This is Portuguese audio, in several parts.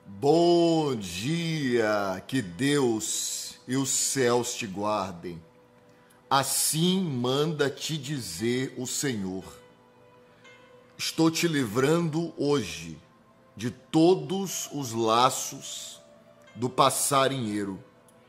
Bom dia, que Deus e os céus te guardem. Assim manda te dizer o Senhor. Estou te livrando hoje de todos os laços do passarinheiro.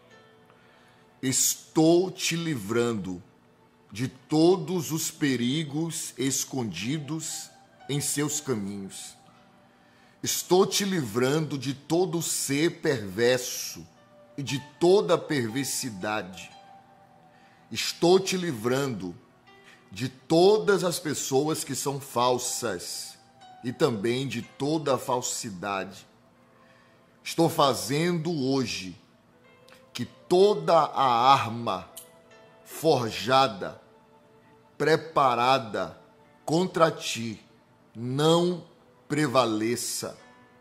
Estou te livrando de todos os perigos escondidos em seus caminhos. Estou te livrando de todo ser perverso e de toda perversidade. Estou te livrando de todas as pessoas que são falsas e também de toda a falsidade. Estou fazendo hoje que toda a arma forjada, preparada contra ti, não prevaleça.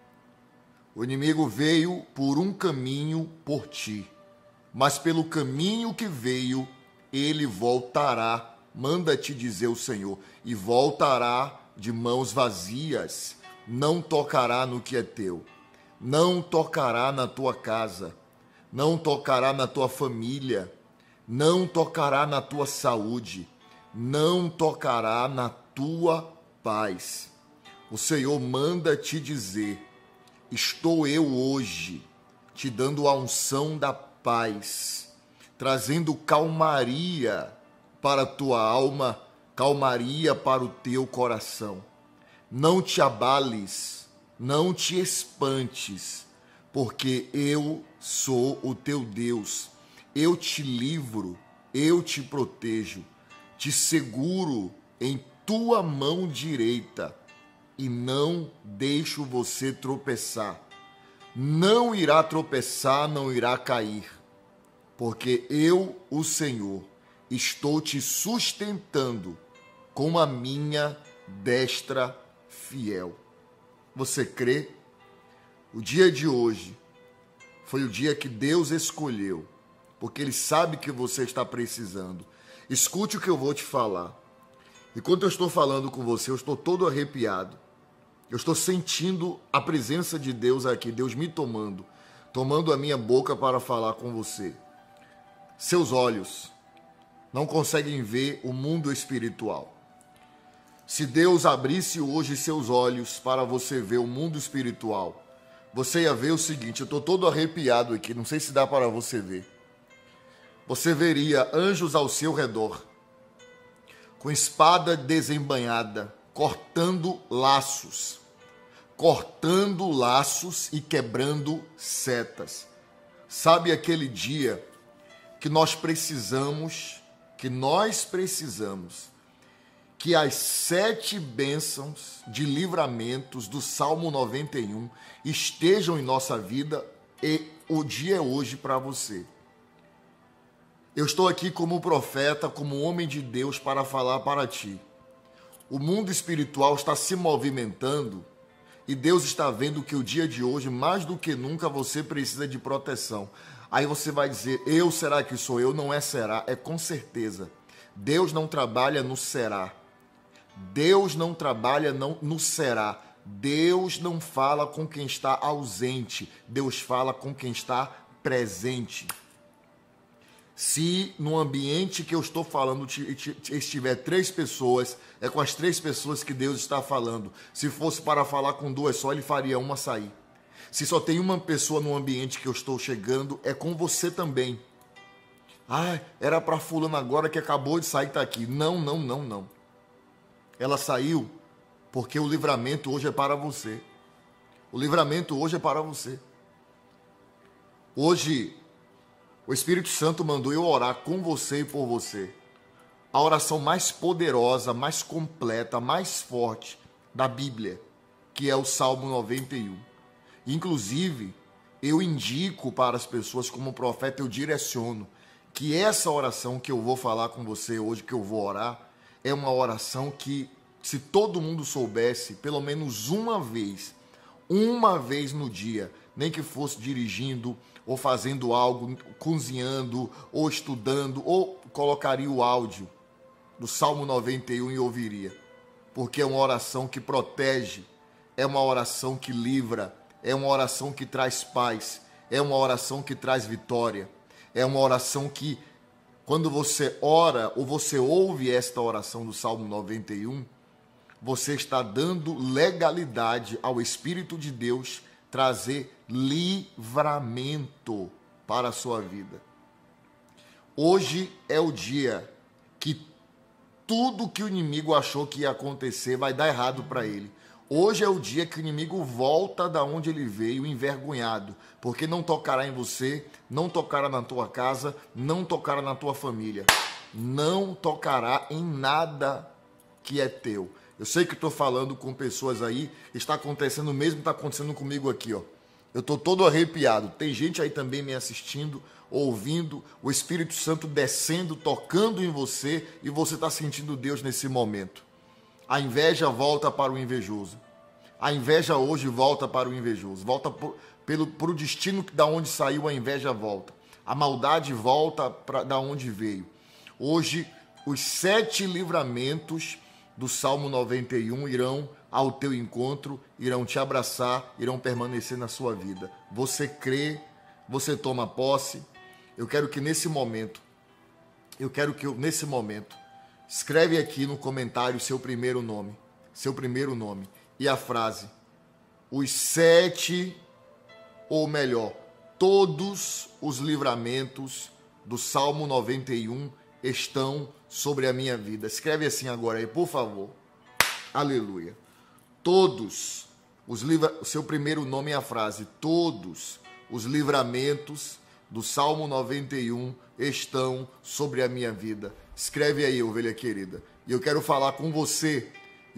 O inimigo veio por um caminho por ti, mas pelo caminho que veio, ele voltará, manda te dizer o Senhor, e voltará de mãos vazias, não tocará no que é teu, não tocará na tua casa, não tocará na tua família, não tocará na tua saúde, não tocará na tua paz. O Senhor manda te dizer, estou eu hoje te dando a unção da paz, trazendo calmaria para a tua alma, calmaria para o teu coração. Não te abales, não te espantes, porque eu sou o teu Deus. Eu te livro, eu te protejo, te seguro em tua mão direita e não deixo você tropeçar. Não irá tropeçar, não irá cair, porque eu, o Senhor, estou te sustentando com a minha destra fiel. Você crê? O dia de hoje foi o dia que Deus escolheu, porque Ele sabe que você está precisando. Escute o que eu vou te falar. Enquanto eu estou falando com você, eu estou todo arrepiado. Eu estou sentindo a presença de Deus aqui, Deus me tomando a minha boca para falar com você. Seus olhos não conseguem ver o mundo espiritual. Se Deus abrisse hoje seus olhos para você ver o mundo espiritual, você ia ver o seguinte, eu estou todo arrepiado aqui, não sei se dá para você ver. Você veria anjos ao seu redor, com espada desembainhada, cortando laços e quebrando setas. Sabe aquele dia que nós precisamos que as 7 bênçãos de livramentos do Salmo 91 estejam em nossa vida, e o dia é hoje para você. Eu estou aqui como profeta, como homem de Deus, para falar para ti. O mundo espiritual está se movimentando e Deus está vendo que o dia de hoje, mais do que nunca, você precisa de proteção. Aí você vai dizer, será que sou eu? Não é será, é com certeza. Deus não trabalha no será. Deus não trabalha no será. Deus não fala com quem está ausente. Deus fala com quem está presente. Se no ambiente que eu estou falando estiver 3 pessoas, é com as 3 pessoas que Deus está falando. Se fosse para falar com 2 só, Ele faria uma sair. Se só tem uma pessoa no ambiente que eu estou chegando, é com você também. Era para fulano agora que acabou de sair, está aqui. Não. Ela saiu porque o livramento hoje é para você. O livramento hoje é para você. Hoje, o Espírito Santo mandou eu orar com você e por você. A oração mais poderosa, mais completa, mais forte da Bíblia, que é o Salmo 91. Inclusive, eu indico para as pessoas, como profeta, eu direciono que essa oração que eu vou falar com você hoje, que eu vou orar, é uma oração que, se todo mundo soubesse, pelo menos uma vez no dia, nem que fosse dirigindo, ou fazendo algo, cozinhando, ou estudando, ou colocaria o áudio do Salmo 91 e ouviria. Porque é uma oração que protege, é uma oração que livra, é uma oração que traz paz, é uma oração que traz vitória, é uma oração que, quando você ora ou você ouve esta oração do Salmo 91, você está dando legalidade ao Espírito de Deus trazer livramento para a sua vida. Hoje é o dia que tudo que o inimigo achou que ia acontecer vai dar errado para ele. Hoje é o dia que o inimigo volta da onde ele veio envergonhado, porque não tocará em você, não tocará na tua casa, não tocará na tua família, não tocará em nada que é teu. Eu sei que estou falando com pessoas aí, está acontecendo o mesmo que está acontecendo comigo aqui, ó. Eu estou todo arrepiado. Tem gente aí também me assistindo, ouvindo, o Espírito Santo descendo, tocando em você, e você está sentindo Deus nesse momento. A inveja volta para o invejoso. A inveja hoje volta para o invejoso. Volta para o destino da onde saiu, a inveja volta. A maldade volta para da onde veio. Hoje, os 7 livramentos do Salmo 91 irão ao teu encontro, irão te abraçar, irão permanecer na sua vida. Você crê, você toma posse. Eu quero que nesse momento, escreve aqui no comentário seu primeiro nome e a frase: os 7, ou melhor, todos os livramentos do Salmo 91 estão sobre a minha vida. Escreve assim agora aí, por favor. Aleluia. Todos os livramentos, seu primeiro nome e a frase: todos os livramentos do Salmo 91 estão sobre a minha vida. Escreve aí, ovelha querida. E eu quero falar com você.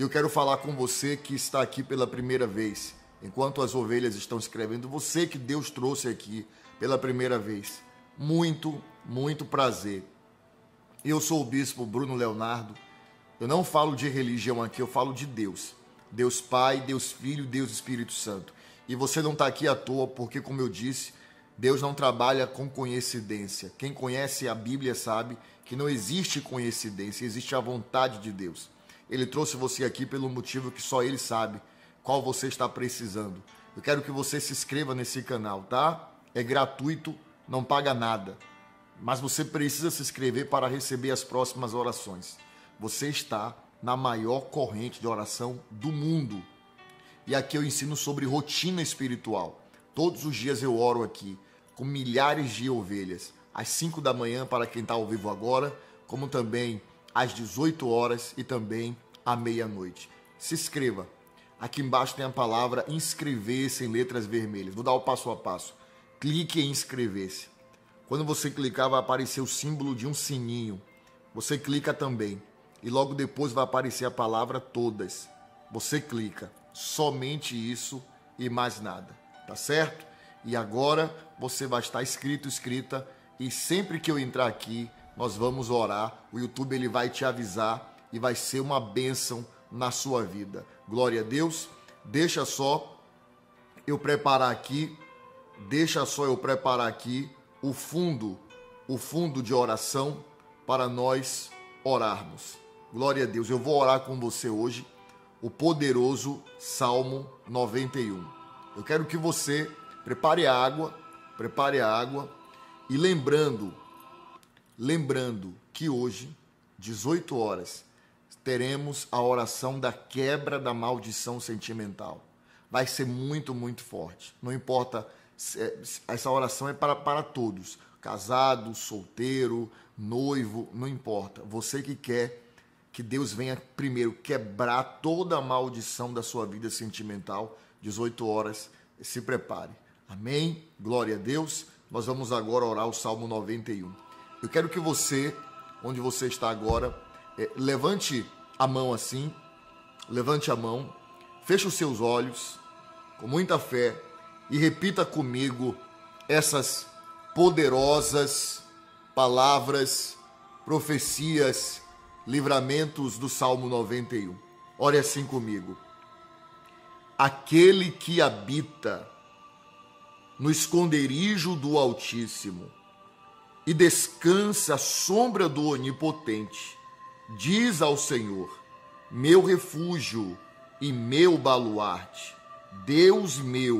Que está aqui pela primeira vez. Enquanto as ovelhas estão escrevendo, você que Deus trouxe aqui pela primeira vez. Muito, muito prazer. Eu sou o bispo Bruno Leonardo. Eu não falo de religião aqui, eu falo de Deus. Deus Pai, Deus Filho, Deus Espírito Santo. E você não está aqui à toa, porque, como eu disse, Deus não trabalha com coincidência. Quem conhece a Bíblia sabe que não existe coincidência, existe a vontade de Deus. Ele trouxe você aqui pelo motivo que só Ele sabe qual você está precisando. Eu quero que você se inscreva nesse canal, tá? É gratuito, não paga nada. Mas você precisa se inscrever para receber as próximas orações. Você está na maior corrente de oração do mundo. E aqui eu ensino sobre rotina espiritual. Todos os dias eu oro aqui com milhares de ovelhas. Às 5 da manhã para quem está ao vivo agora, como também às 18 horas e também à meia-noite. Se inscreva. Aqui embaixo tem a palavra inscrever-se em letras vermelhas. Vou dar o passo a passo. Clique em inscrever-se. Quando você clicar, vai aparecer o símbolo de um sininho. Você clica também. E logo depois vai aparecer a palavra todas. Você clica. Somente isso e mais nada. Tá certo? E agora você vai estar inscrita. E sempre que eu entrar aqui, nós vamos orar. O YouTube ele vai te avisar e vai ser uma bênção na sua vida. Glória a Deus. Deixa só eu preparar aqui o fundo de oração para nós orarmos. Glória a Deus. Eu vou orar com você hoje o poderoso Salmo 91. Eu quero que você prepare a água e lembrando que hoje, 18 horas, teremos a oração da quebra da maldição sentimental. Vai ser muito, muito forte. Não importa, essa oração é para todos. Casado, solteiro, noivo, não importa. Você que quer que Deus venha primeiro quebrar toda a maldição da sua vida sentimental, 18 horas, se prepare. Amém? Glória a Deus. Nós vamos agora orar o Salmo 91. Eu quero que você, onde você está agora, levante a mão assim, feche os seus olhos com muita fé e repita comigo essas poderosas palavras, profecias, livramentos do Salmo 91. Ore assim comigo. Aquele que habita no esconderijo do Altíssimo e descansa à sombra do Onipotente, diz ao Senhor, meu refúgio e meu baluarte, Deus meu,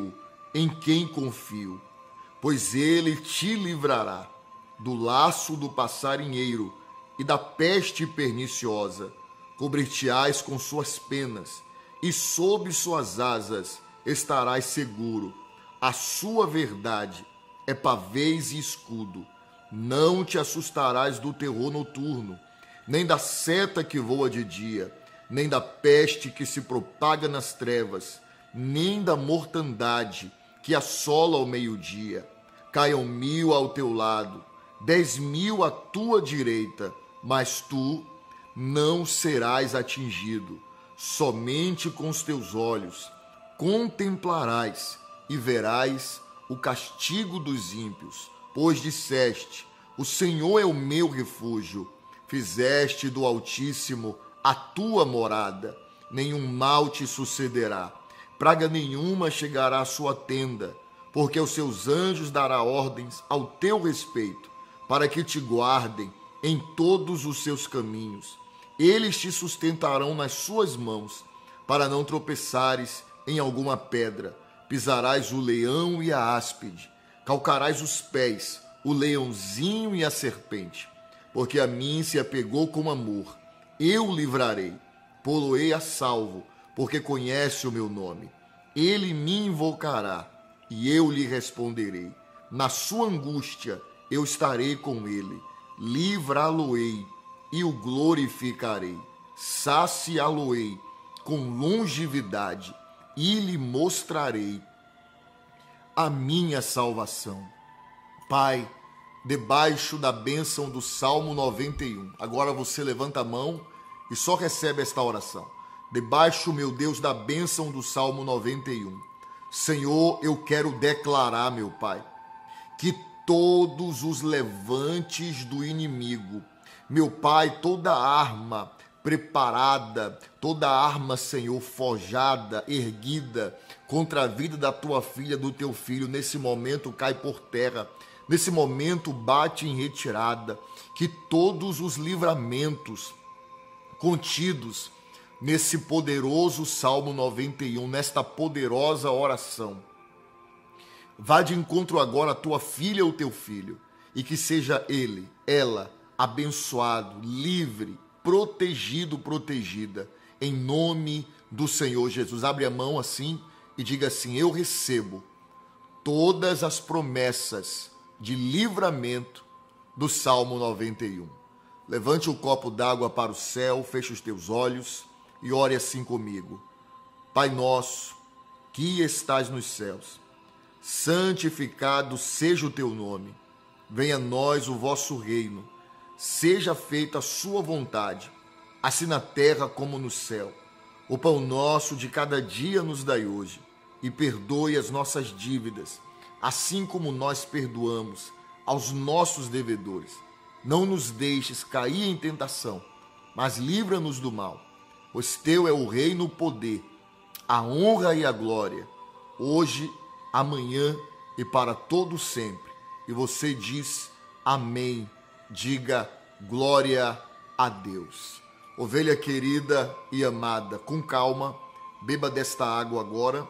em quem confio, pois ele te livrará do laço do passarinheiro e da peste perniciosa. Cobrir-te-ás com suas penas, e sob suas asas estarás seguro. A sua verdade é pavês e escudo. Não te assustarás do terror noturno, nem da seta que voa de dia, nem da peste que se propaga nas trevas, nem da mortandade que assola ao meio-dia. Caiam 1000 ao teu lado, 10.000 à tua direita, mas tu não serás atingido. Somente com os teus olhos contemplarás e verás o castigo dos ímpios, pois disseste: o Senhor é o meu refúgio. Fizeste do Altíssimo a tua morada. Nenhum mal te sucederá, praga nenhuma chegará à sua tenda, porque aos seus anjos dará ordens ao teu respeito, para que te guardem em todos os seus caminhos. Eles te sustentarão nas suas mãos, para não tropeçares em alguma pedra. Pisarás o leão e a áspide, calcarás os pés, o leãozinho e a serpente. Porque a mim se apegou com amor, eu o livrarei, pô-lo-ei a salvo, porque conhece o meu nome. Ele me invocará, e eu lhe responderei. Na sua angústia eu estarei com ele, livrá-lo-ei e o glorificarei. Saciá-lo-ei com longevidade e lhe mostrarei a minha salvação. Pai, debaixo da bênção do Salmo 91, agora você levanta a mão e só recebe esta oração. Debaixo, meu Deus, da bênção do Salmo 91. Senhor, eu quero declarar, meu Pai, que todos os levantes do inimigo, meu Pai, toda arma preparada, toda arma, Senhor, forjada, erguida contra a vida da tua filha, do teu filho, nesse momento cai por terra, nesse momento bate em retirada, que todos os livramentos contidos nesse poderoso Salmo 91, nesta poderosa oração, vá de encontro agora a tua filha ou teu filho, e que seja ele, ela, abençoado, livre, protegido, protegida, em nome do Senhor Jesus. Abre a mão assim e diga assim: eu recebo todas as promessas de livramento do Salmo 91. Levante o copo d'água para o céu, feche os teus olhos e ore assim comigo. Pai nosso, que estás nos céus, santificado seja o teu nome. Venha a nós o vosso reino. Seja feita a sua vontade, assim na terra como no céu. O pão nosso de cada dia nos dai hoje, e perdoe as nossas dívidas, assim como nós perdoamos aos nossos devedores. Não nos deixes cair em tentação, mas livra-nos do mal, pois teu é o reino, o poder, a honra e a glória, hoje, amanhã e para todo sempre. E você diz amém. Diga glória a Deus. Ovelha querida e amada, com calma, beba desta água agora.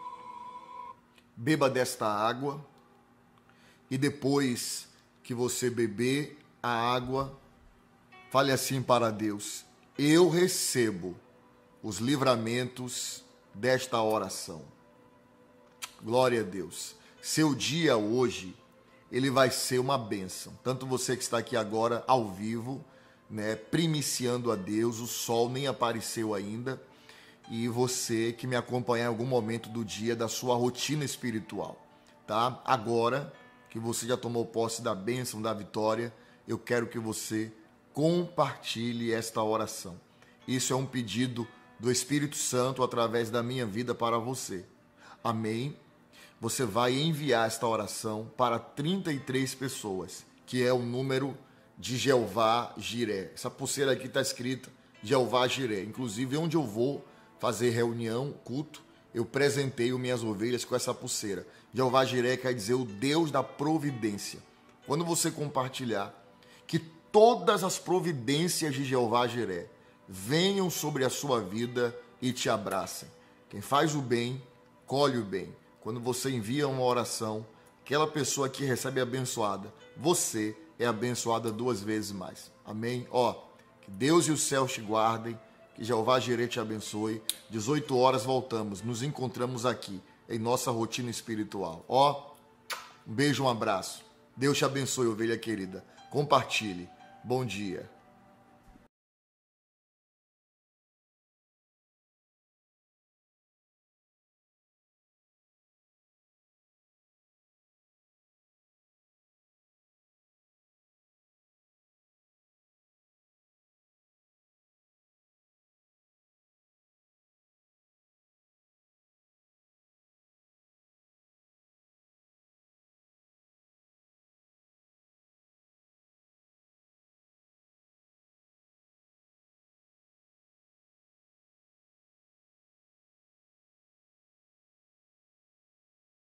Beba desta água. E depois que você beber a água, fale assim para Deus: eu recebo os livramentos desta oração. Glória a Deus. Seu dia hoje, ele vai ser uma bênção. Tanto você que está aqui agora ao vivo, né, primiciando a Deus, o sol nem apareceu ainda, e você que me acompanha em algum momento do dia da sua rotina espiritual, tá? Agora que você já tomou posse da bênção, da vitória, eu quero que você compartilhe esta oração. Isso é um pedido do Espírito Santo através da minha vida para você. Amém? Você vai enviar esta oração para 33 pessoas, que é o número de Jeová Jiré. Essa pulseira aqui está escrita Jeová Jiré. Inclusive, onde eu vou fazer reunião, culto, eu presenteio minhas ovelhas com essa pulseira. Jeová Jiré quer dizer o Deus da providência. Quando você compartilhar, que todas as providências de Jeová Jiré venham sobre a sua vida e te abracem. Quem faz o bem, colhe o bem. quando você envia uma oração, aquela pessoa que recebe abençoada, você é abençoada 2 vezes mais. Amém? Que Deus e os céus te guardem, que Jeová Jireh te abençoe. 18 horas voltamos, nos encontramos aqui em nossa rotina espiritual. Um beijo, um abraço. Deus te abençoe, ovelha querida. Compartilhe. Bom dia.